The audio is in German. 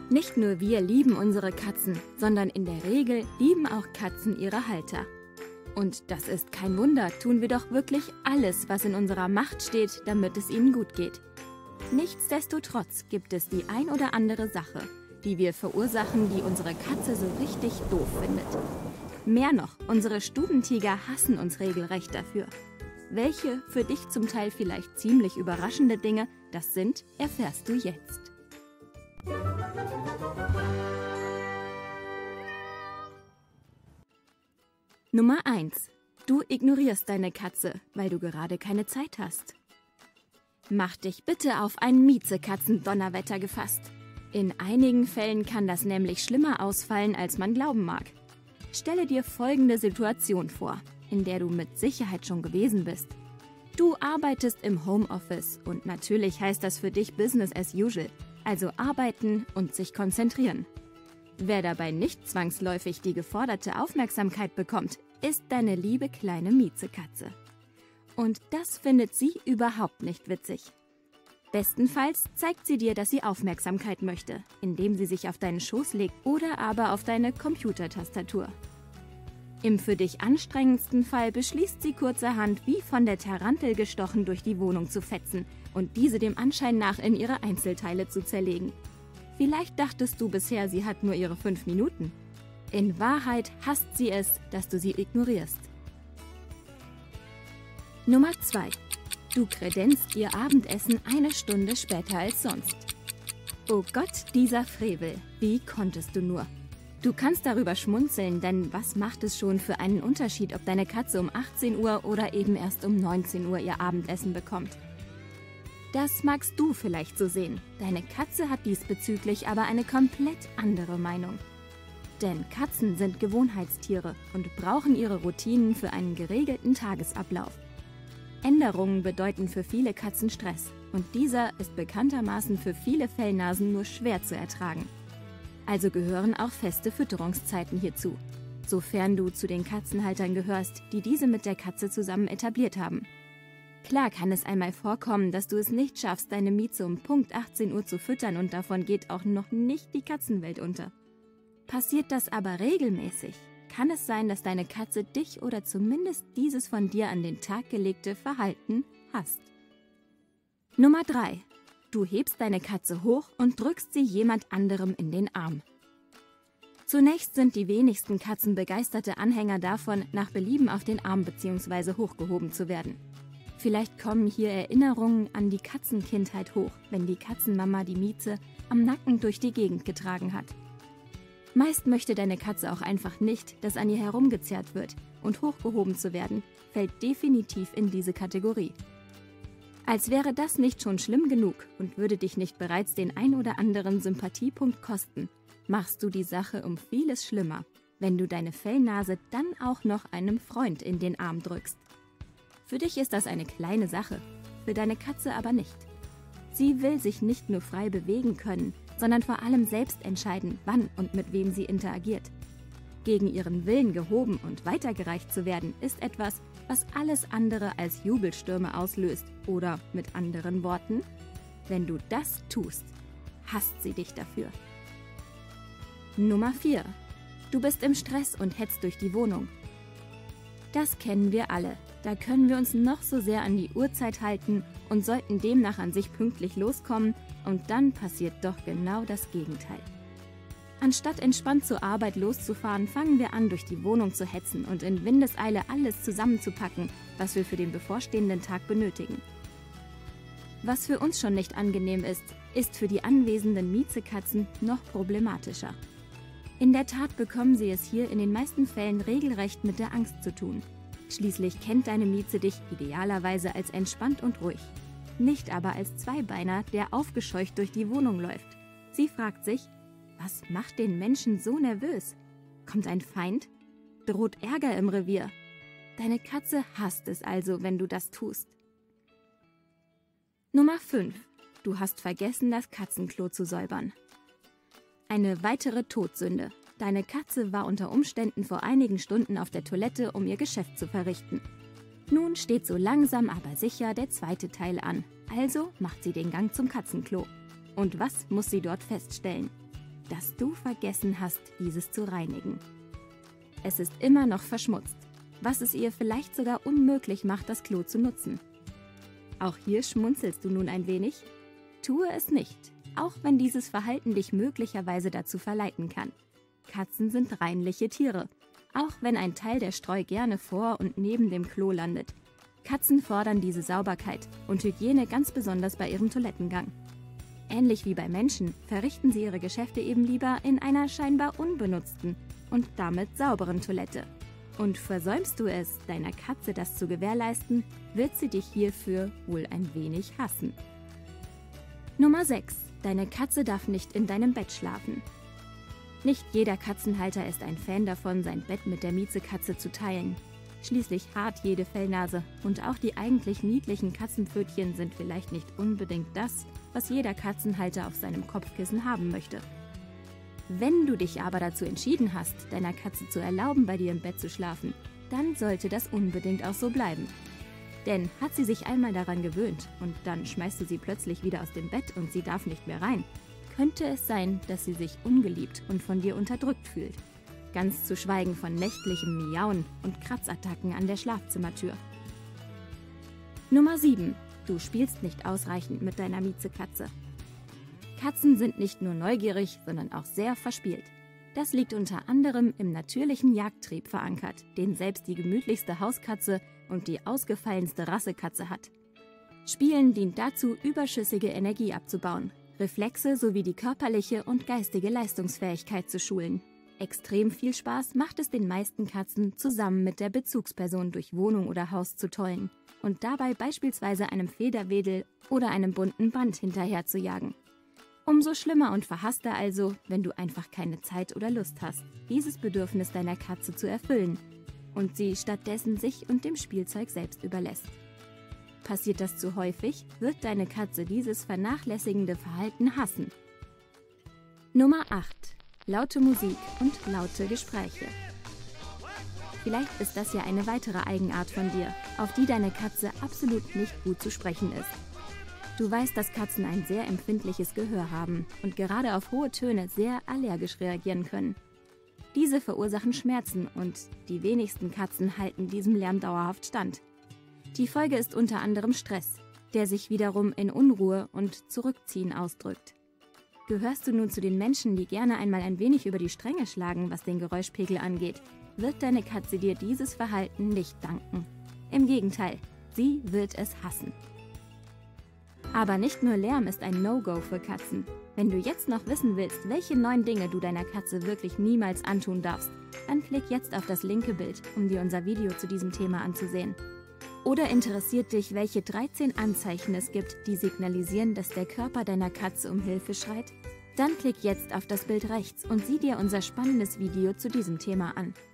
Nicht nur wir lieben unsere Katzen, sondern in der Regel lieben auch Katzen ihre Halter. Und das ist kein Wunder, tun wir doch wirklich alles, was in unserer Macht steht, damit es ihnen gut geht. Nichtsdestotrotz gibt es die ein oder andere Sache, die wir verursachen, die unsere Katze so richtig doof findet. Mehr noch, unsere Stubentiger hassen uns regelrecht dafür. Welche für dich zum Teil vielleicht ziemlich überraschende Dinge das sind, erfährst du jetzt. Nummer 1. Du ignorierst deine Katze, weil du gerade keine Zeit hast. Mach dich bitte auf ein Miezekatzen-Donnerwetter gefasst. In einigen Fällen kann das nämlich schlimmer ausfallen, als man glauben mag. Stelle dir folgende Situation vor, in der du mit Sicherheit schon gewesen bist. Du arbeitest im Homeoffice und natürlich heißt das für dich Business as usual, also arbeiten und sich konzentrieren. Wer dabei nicht zwangsläufig die geforderte Aufmerksamkeit bekommt, ist deine liebe kleine Miezekatze. Und das findet sie überhaupt nicht witzig. Bestenfalls zeigt sie dir, dass sie Aufmerksamkeit möchte, indem sie sich auf deinen Schoß legt oder aber auf deine Computertastatur. Im für dich anstrengendsten Fall beschließt sie kurzerhand, wie von der Tarantel gestochen, durch die Wohnung zu fetzen und diese dem Anschein nach in ihre Einzelteile zu zerlegen. Vielleicht dachtest du bisher, sie hat nur ihre 5 Minuten. In Wahrheit hasst sie es, dass du sie ignorierst. Nummer 2. Du kredenzt ihr Abendessen eine Stunde später als sonst. Oh Gott, dieser Frevel, wie konntest du nur? Du kannst darüber schmunzeln, denn was macht es schon für einen Unterschied, ob deine Katze um 18 Uhr oder eben erst um 19 Uhr ihr Abendessen bekommt? Das magst du vielleicht so sehen, deine Katze hat diesbezüglich aber eine komplett andere Meinung. Denn Katzen sind Gewohnheitstiere und brauchen ihre Routinen für einen geregelten Tagesablauf. Änderungen bedeuten für viele Katzen Stress und dieser ist bekanntermaßen für viele Fellnasen nur schwer zu ertragen. Also gehören auch feste Fütterungszeiten hierzu, sofern du zu den Katzenhaltern gehörst, die diese mit der Katze zusammen etabliert haben. Klar kann es einmal vorkommen, dass du es nicht schaffst, deine Mieze um Punkt 18 Uhr zu füttern und davon geht auch noch nicht die Katzenwelt unter. Passiert das aber regelmäßig, kann es sein, dass deine Katze dich oder zumindest dieses von dir an den Tag gelegte Verhalten hasst. Nummer 3. Du hebst deine Katze hoch und drückst sie jemand anderem in den Arm. Zunächst sind die wenigsten Katzen begeisterte Anhänger davon, nach Belieben auf den Arm bzw. hochgehoben zu werden. Vielleicht kommen hier Erinnerungen an die Katzenkindheit hoch, wenn die Katzenmama die Mieze am Nacken durch die Gegend getragen hat. Meist möchte deine Katze auch einfach nicht, dass an ihr herumgezerrt wird und hochgehoben zu werden, fällt definitiv in diese Kategorie. Als wäre das nicht schon schlimm genug und würde dich nicht bereits den ein oder anderen Sympathiepunkt kosten, machst du die Sache um vieles schlimmer, wenn du deine Fellnase dann auch noch einem Freund in den Arm drückst. Für dich ist das eine kleine Sache, für deine Katze aber nicht. Sie will sich nicht nur frei bewegen können, sondern vor allem selbst entscheiden, wann und mit wem sie interagiert. Gegen ihren Willen gehoben und weitergereicht zu werden, ist etwas, was alles andere als Jubelstürme auslöst. Oder mit anderen Worten, wenn du das tust, hasst sie dich dafür. Nummer 4. Du bist im Stress und hetzt durch die Wohnung. Das kennen wir alle. Da können wir uns noch so sehr an die Uhrzeit halten und sollten demnach an sich pünktlich loskommen und dann passiert doch genau das Gegenteil. Anstatt entspannt zur Arbeit loszufahren, fangen wir an, durch die Wohnung zu hetzen und in Windeseile alles zusammenzupacken, was wir für den bevorstehenden Tag benötigen. Was für uns schon nicht angenehm ist, ist für die anwesenden Miezekatzen noch problematischer. In der Tat bekommen sie es hier in den meisten Fällen regelrecht mit der Angst zu tun. Schließlich kennt deine Mieze dich idealerweise als entspannt und ruhig. Nicht aber als Zweibeiner, der aufgescheucht durch die Wohnung läuft. Sie fragt sich, was macht den Menschen so nervös? Kommt ein Feind? Droht Ärger im Revier? Deine Katze hasst es also, wenn du das tust. Nummer 5. Du hast vergessen, das Katzenklo zu säubern. Eine weitere Todsünde. Deine Katze war unter Umständen vor einigen Stunden auf der Toilette, um ihr Geschäft zu verrichten. Nun steht so langsam aber sicher der zweite Teil an. Also macht sie den Gang zum Katzenklo. Und was muss sie dort feststellen? dass du vergessen hast, dieses zu reinigen. Es ist immer noch verschmutzt, was es ihr vielleicht sogar unmöglich macht, das Klo zu nutzen. Auch hier schmunzelst du nun ein wenig? Tue es nicht, auch wenn dieses Verhalten dich möglicherweise dazu verleiten kann. Katzen sind reinliche Tiere, auch wenn ein Teil der Streu gerne vor und neben dem Klo landet. Katzen fordern diese Sauberkeit und Hygiene ganz besonders bei ihrem Toilettengang. Ähnlich wie bei Menschen verrichten sie ihre Geschäfte eben lieber in einer scheinbar unbenutzten und damit sauberen Toilette. Und versäumst du es, deiner Katze das zu gewährleisten, wird sie dich hierfür wohl ein wenig hassen. Nummer 6. Deine Katze darf nicht in deinem Bett schlafen. Nicht jeder Katzenhalter ist ein Fan davon, sein Bett mit der Miezekatze zu teilen. Schließlich hart jede Fellnase und auch die eigentlich niedlichen Katzenpfötchen sind vielleicht nicht unbedingt das, was jeder Katzenhalter auf seinem Kopfkissen haben möchte. Wenn du dich aber dazu entschieden hast, deiner Katze zu erlauben, bei dir im Bett zu schlafen, dann sollte das unbedingt auch so bleiben. Denn hat sie sich einmal daran gewöhnt und dann schmeißt du sie plötzlich wieder aus dem Bett und sie darf nicht mehr rein, könnte es sein, dass sie sich ungeliebt und von dir unterdrückt fühlt. Ganz zu schweigen von nächtlichem Miauen und Kratzattacken an der Schlafzimmertür. Nummer 7. Du spielst nicht ausreichend mit deiner Miezekatze. Katzen sind nicht nur neugierig, sondern auch sehr verspielt. Das liegt unter anderem im natürlichen Jagdtrieb verankert, den selbst die gemütlichste Hauskatze und die ausgefallenste Rassekatze hat. Spielen dient dazu, überschüssige Energie abzubauen, Reflexe sowie die körperliche und geistige Leistungsfähigkeit zu schulen. Extrem viel Spaß macht es den meisten Katzen, zusammen mit der Bezugsperson durch Wohnung oder Haus zu tollen und dabei beispielsweise einem Federwedel oder einem bunten Band hinterher zu jagen. Umso schlimmer und verhasster also, wenn du einfach keine Zeit oder Lust hast, dieses Bedürfnis deiner Katze zu erfüllen und sie stattdessen sich und dem Spielzeug selbst überlässt. Passiert das zu häufig, wird deine Katze dieses vernachlässigende Verhalten hassen. Nummer 8. Laute Musik und laute Gespräche. Vielleicht ist das ja eine weitere Eigenart von dir, auf die deine Katze absolut nicht gut zu sprechen ist. Du weißt, dass Katzen ein sehr empfindliches Gehör haben und gerade auf hohe Töne sehr allergisch reagieren können. Diese verursachen Schmerzen und die wenigsten Katzen halten diesem Lärm dauerhaft stand. Die Folge ist unter anderem Stress, der sich wiederum in Unruhe und Zurückziehen ausdrückt. Gehörst du nun zu den Menschen, die gerne einmal ein wenig über die Stränge schlagen, was den Geräuschpegel angeht, wird deine Katze dir dieses Verhalten nicht danken. Im Gegenteil, sie wird es hassen. Aber nicht nur Lärm ist ein No-Go für Katzen. Wenn du jetzt noch wissen willst, welche 9 Dinge du deiner Katze wirklich niemals antun darfst, dann klick jetzt auf das linke Bild, um dir unser Video zu diesem Thema anzusehen. Oder interessiert dich, welche 13 Anzeichen es gibt, die signalisieren, dass der Körper deiner Katze um Hilfe schreit? Dann klick jetzt auf das Bild rechts und sieh dir unser spannendes Video zu diesem Thema an.